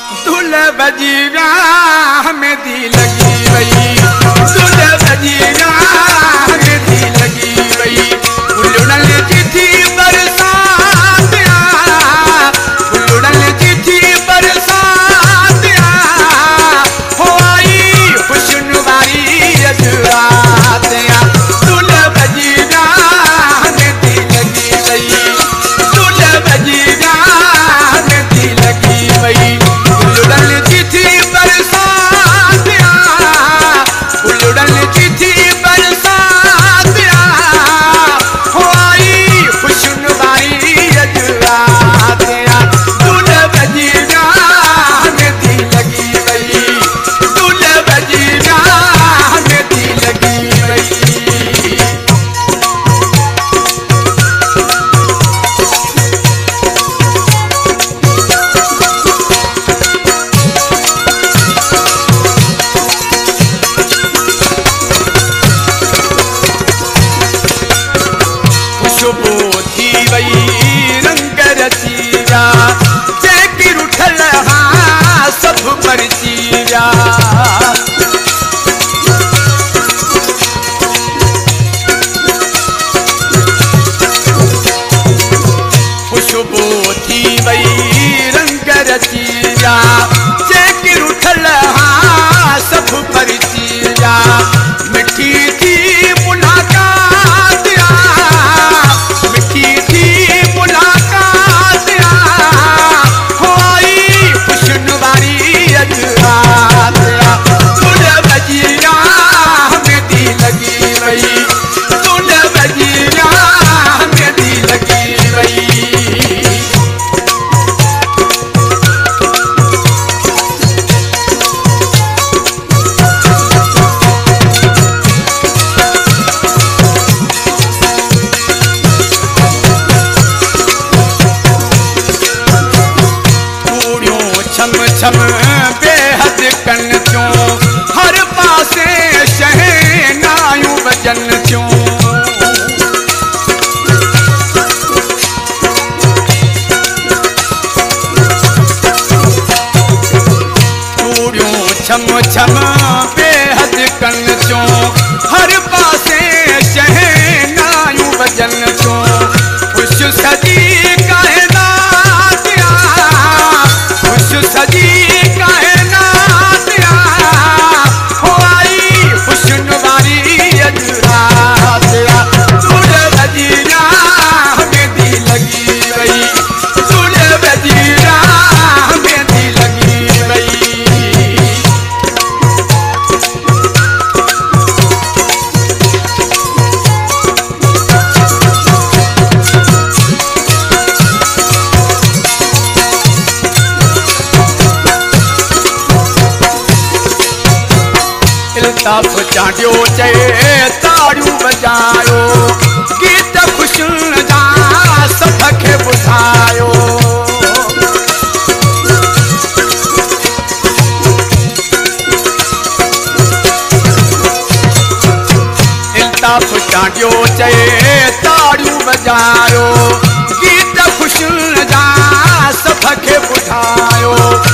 दुल्हन बजी ब्याह में दी लगी वही, दुल्हन बजी ब्याह में दी लगी वही। उलड़न चिट्ठी बरसात उलड़न चिट्ठी बरसात हो आई खुशनुमारी अजरात। दुल्हन बजी ब्याह में दी लगी वही, दुल्हन बजी ब्याह में दी लगी वही। उलड़न चिट्ठी बरसात उलड़न चिट्ठी बरसात हो आई खुशनुमारी अजरात। दुल्हन बजी ब्याह में दी लगी वही, दुल्हन बजी ब्याह में दी लगी वही। खुशबू थी वही रंग रचिया जैकी रुठल हाँ सब परचिया। खुशबू थी वही रंग रचिया जैकी रुठल हाँ सब परचिया। मिठी थी मुलाकात मिठी थी मुलाकात हो आई खुशनुमारी अजरात। दुल्हन बजी ब्याह में दी लगी वही, दुल्हन बजी ब्याह में दी लगी वही। छम छम बेहद कन क्यों हर पासे शहनायूं बजन क्यों। चूड़ियों छम छम बेहद कन क्यों हर पासे शहनायूं बजन क्यों। खुश सजी कायनात खुश सजी कायनात हो आई खुशनुमारी अजरात। दुल्हन बजी ब्याह में दी लगी वही, दुल्हन बजी ब्याह में दी लगी वही। इल्ताफ़ चांडियो चए ताड़ियूं बजायो गीत ख़ुशियुनि जा सभ खे ॿुधायो। इल्ताफ़ चांडियो चए ताड़ियूं बजायो गीत ख़ुशियुनि जा सभ खे ॿुधायो।